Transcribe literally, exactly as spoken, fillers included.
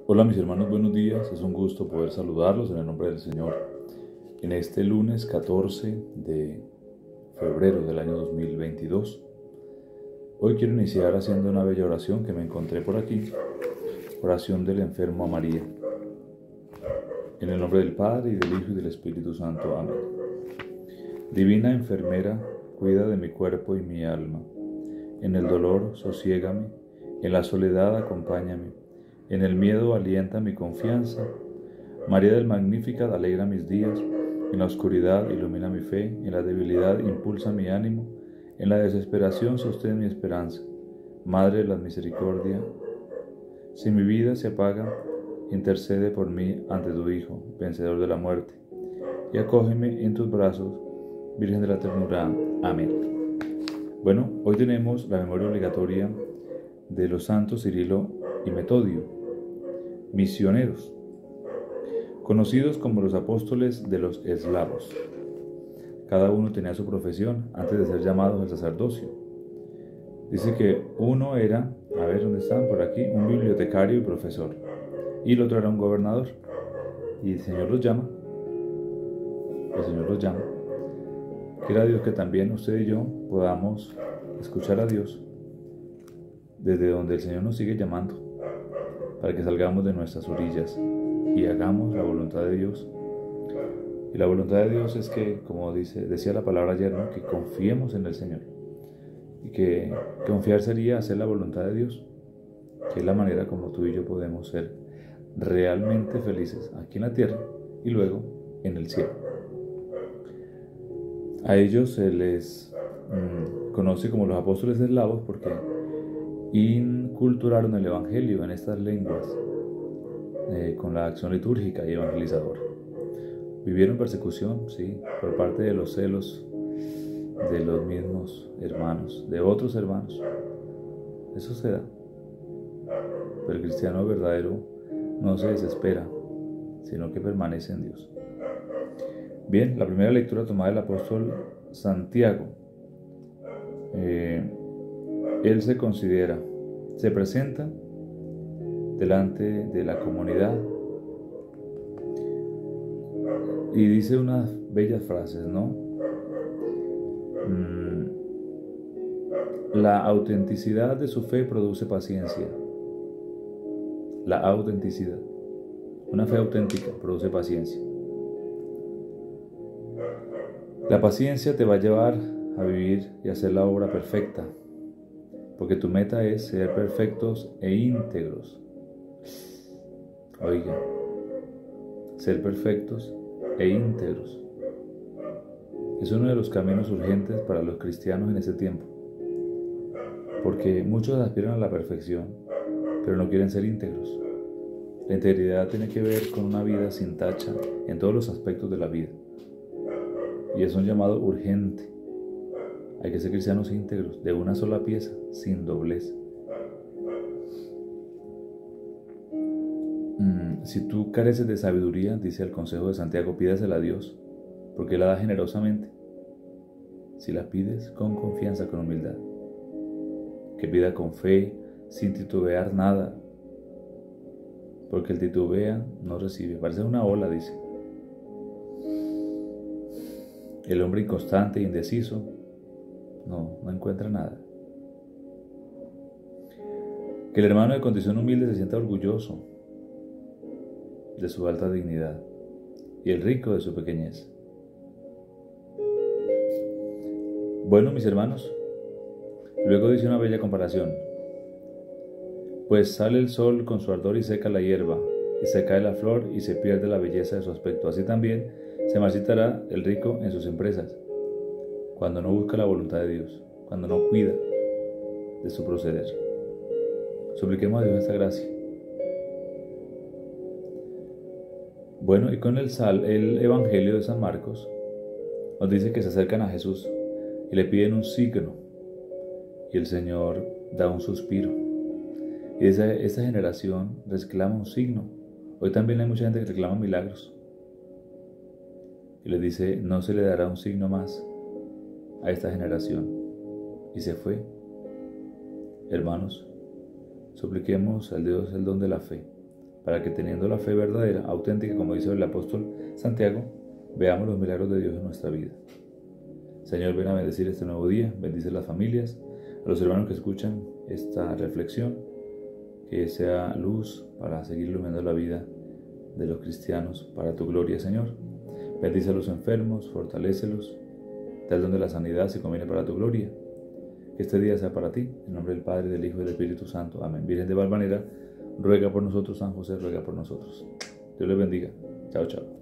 Hola mis hermanos, buenos días. Es un gusto poder saludarlos en el nombre del Señor. En este lunes catorce de febrero del año dos mil veintidós. Hoy quiero iniciar haciendo una bella oración que me encontré por aquí. Oración del enfermo a María. En el nombre del Padre, y del Hijo, y del Espíritu Santo. Amén. Divina enfermera, cuida de mi cuerpo y mi alma. En el dolor, sosiégame. En la soledad, acompáñame. En el miedo, alienta mi confianza. María del Magnificat, alegra mis días. En la oscuridad, ilumina mi fe. En la debilidad, impulsa mi ánimo. En la desesperación, sostén mi esperanza. Madre de la misericordia, si mi vida se apaga, intercede por mí ante tu Hijo, vencedor de la muerte, y acógeme en tus brazos, Virgen de la ternura. Amén. Bueno, hoy tenemos la memoria obligatoria de los santos Cirilo y Metodio, misioneros, conocidos como los apóstoles de los eslavos. Cada uno tenía su profesión antes de ser llamados al sacerdocio. Dice que uno era, a ver dónde están, por aquí, un bibliotecario y profesor, y el otro era un gobernador. Y el Señor los llama, el Señor los llama. Quiera Dios que también usted y yo podamos escuchar a Dios desde donde el Señor nos sigue llamando, para que salgamos de nuestras orillas y hagamos la voluntad de Dios. Y la voluntad de Dios es que, como dice, decía la palabra ayer, ¿no?, que confiemos en el Señor. Y que confiar sería hacer la voluntad de Dios, que es la manera como tú y yo podemos ser realmente felices aquí en la tierra y luego en el cielo. A ellos se les mmm, conoce como los apóstoles eslavos porque inculturaron el evangelio en estas lenguas eh, con la acción litúrgica y evangelizadora. Vivieron persecución, sí, por parte de los celos de los mismos hermanos, de otros hermanos. Eso se da. Pero el cristiano verdadero no se desespera, sino que permanece en Dios. Bien, la primera lectura tomada del apóstol Santiago. Eh, él se considera, se presenta delante de la comunidad y dice unas bellas frases, ¿no? Mm, la autenticidad de su fe produce paciencia. La autenticidad. Una fe auténtica produce paciencia. La paciencia te va a llevar a vivir y hacer la obra perfecta, porque tu meta es ser perfectos e íntegros. Oiga, ser perfectos e íntegros es uno de los caminos urgentes para los cristianos en este tiempo, porque muchos aspiran a la perfección, pero no quieren ser íntegros. La integridad tiene que ver con una vida sin tacha en todos los aspectos de la vida, y es un llamado urgente. Hay que ser cristianos íntegros, de una sola pieza, sin doblez. Mm, si tú careces de sabiduría, dice el consejo de Santiago, pídasela a Dios, porque Él la da generosamente. Si la pides con confianza, con humildad. Que pida con fe, sin titubear nada, porque el titubea no recibe. Parece una ola, dice. El hombre inconstante e indeciso no, no encuentra nada. Que el hermano de condición humilde se sienta orgulloso de su alta dignidad y el rico de su pequeñez. Bueno, mis hermanos, luego dice una bella comparación. Pues sale el sol con su ardor y seca la hierba, y se cae la flor y se pierde la belleza de su aspecto. Así también se marchitará el rico en sus empresas, cuando no busca la voluntad de Dios, cuando no cuida de su proceder. Supliquemos a Dios esta gracia. Bueno, y con el, sal, el Evangelio de San Marcos nos dice que se acercan a Jesús y le piden un signo, y el Señor da un suspiro. Y esa, esa generación reclama un signo. Hoy también hay mucha gente que reclama milagros. Y les dice, no se le dará un signo más a esta generación. Y se fue. Hermanos, supliquemos al Dios el don de la fe, para que teniendo la fe verdadera, auténtica, como dice el apóstol Santiago, veamos los milagros de Dios en nuestra vida. Señor, ven a bendecir este nuevo día, bendice las familias, a los hermanos que escuchan esta reflexión, que sea luz para seguir iluminando la vida de los cristianos para tu gloria, Señor. Bendice a los enfermos, fortalécelos, da el don de la sanidad si conviene para tu gloria. Que este día sea para ti, en nombre del Padre, del Hijo y del Espíritu Santo. Amén. Virgen de Valvanera, ruega por nosotros. San José, ruega por nosotros. Dios les bendiga. Chao, chao.